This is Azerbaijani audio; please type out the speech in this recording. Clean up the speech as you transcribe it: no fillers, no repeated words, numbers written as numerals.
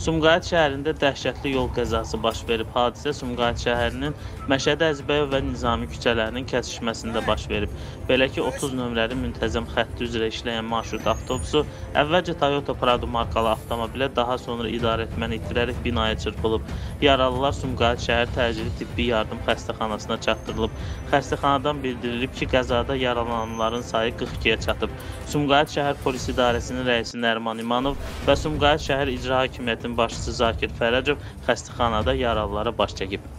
Sumqayıt şəhərində dəhşətli yol qəzası baş verib. Hadisə Sumqayıt şəhərinin Məşədi Əzbəyov və Nizami küçələrinin kəsişməsində baş verib. Belə ki, 30 nömrəli müntəzəm xətti üzrə işləyən marşrut avtobusu əvvəlcə Toyota Prado markalı avtomobilə, daha sonra idarəetməni itirərək binaya çırpılıb. Yaralılar Sumqayıt şəhər təcili tibbi yardım xəstəxanasına çatdırılıb. Xəstəxanadan bildirilib ki, qəzada yaralananların sayı 42-yə çatıb. Sumqayıt şəhər polis idarəsinin rəisi Nəriman İmanov və Sumqayıt şəhər icra hakimiyyətinin başçısı Zakir Fərəcov xəstəxanada yaralılara baş çəkib.